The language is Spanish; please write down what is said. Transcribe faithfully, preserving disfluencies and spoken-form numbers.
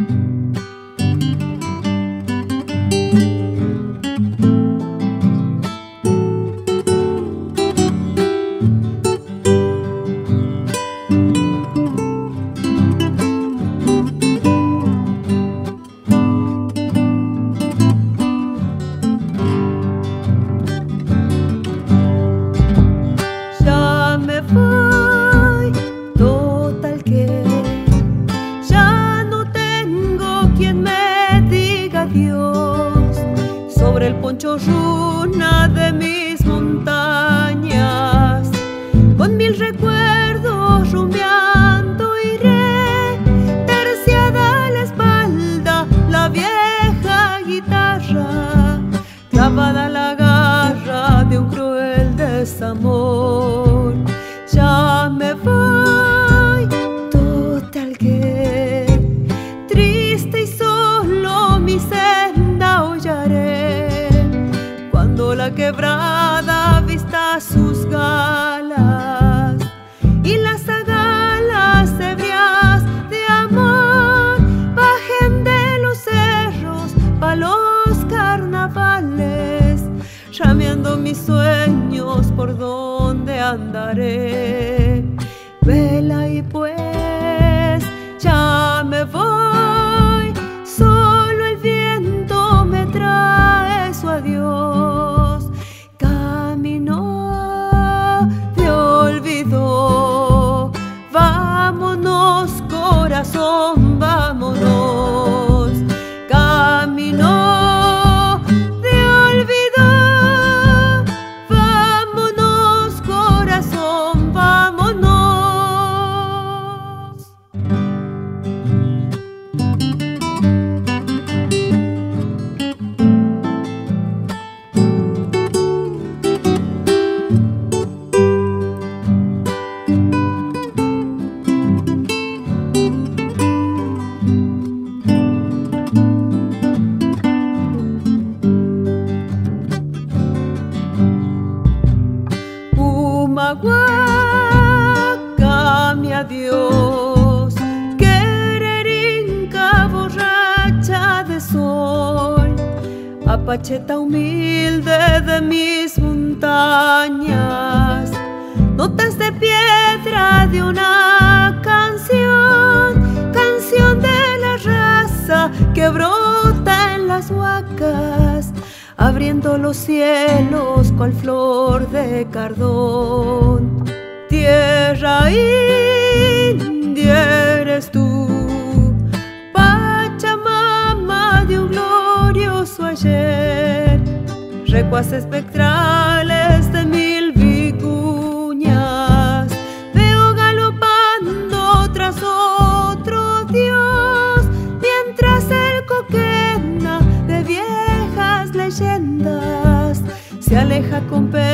Sobre el poncho runa de mis montañas, con mil recuerdos rumbeando iré, terciada a la espalda la vieja guitarra, clavada a la garra de un cruel desamor. Ya me voy, total que triste y solo mi senda hollaré, cuando la quebrada vista sus galas y las agalas ebrias de amor bajen de los cerros pa' los carnavales, llameando mis sueños por donde andaré. Vela y pues ya me voy, solo el viento me trae su adiós. Camino de olvido, vámonos corazón, vámonos. Camino de olvido, vámonos corazón, vámonos. Humahuaca, mi adiós, quererinca borracha de sol, apacheta humilde de mis montañas, notas de piedra de una canción, canción de la raza que brota en las huacas, abriendo los cielos cual flor de cardón. Tierra india eres tú, Pachamama de un glorioso ayer, recuas espectrales de mil vicuñas, veo galopando tras otro dios, mientras el coquena de viejas leyendas se aleja con pena